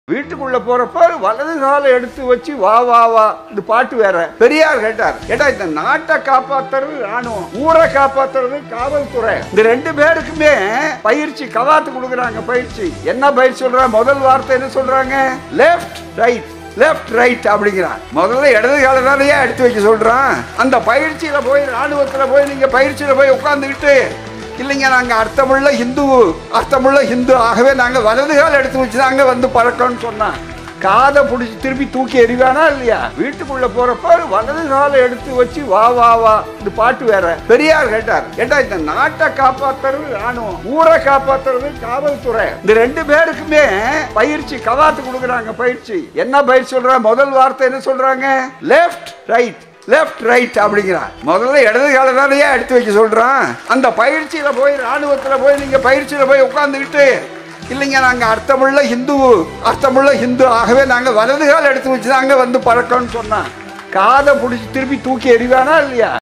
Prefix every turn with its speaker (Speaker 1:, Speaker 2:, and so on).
Speaker 1: வீட்டுக்குள்ள போறப்ப வலது காலை எடுத்து வச்சு வா வா வா இந்த பாட்டு வேற. பெரியார் கேட்டார், ஏட்டா இந்த நாட்டை காப்பாத்துறது ராணுவம், ஊரை காப்பாத்துறது காவல்துறை, இந்த ரெண்டு பேருக்குமே பயிற்சி கவாத்து கொடுக்குறாங்க. பயிற்சி என்ன பயிற்சி சொல்றாங்க? முதல் வார்த்தை என்ன சொல்றாங்க? லெஃப்ட் ரைட் லெஃப்ட் ரைட் அப்படிங்கிறான். முதல்ல இடது கால தானே எடுத்து வைக்க சொல்றான். அந்த பயிற்சியில போய் ராணுவத்துல போய் நீங்க பயிற்சியில போய் உட்கார்ந்துக்கிட்டு இல்லைங்க நாங்க அர்த்தமுள்ள ஹிந்து ஆகவே நாங்க வலது கால எடுத்து வச்சு தாங்க வந்து பழக்கம்னு சொன்னா காதை பிடிச்சி திருப்பி தூக்கி எறிவானா இல்லையா? வீட்டுக்குள்ள போறப்ப வலது காலை எடுத்து வச்சு வா வா வா இந்த பாட்டு வேற. பெரியார் கேட்டார், ஏட்டா இந்த நாட்டை காப்பாத்துறது ராணுவம், ஊரை காப்பாத்துறது காவல்துறை, இந்த ரெண்டு பேருக்குமே பயிற்சி கவாத்து கொடுக்குறாங்க. பயிற்சி என்ன பயிற்சி சொல்றாங்க? முதல் வார்த்தை என்ன சொல்றாங்க? லெஃப்ட் ரைட் லெஃப்ட் ரைட் அப்படிங்கிறான். முதல்ல இடது கால தானே எடுத்து வைக்க சொல்றான். அந்த பயிற்சியில போய் ராணுவத்துல போய் நீங்க பயிற்சியில போய் உட்கார்ந்துக்கிட்டு இல்லைங்க நாங்க அர்த்தமுள்ள ஹிந்து ஆகவே நாங்க வலது கால எடுத்து வச்சு தாங்க வந்து பழக்கம்னு சொன்னா காதை பிடிச்சி திருப்பி தூக்கி எறிவானா இல்லையா?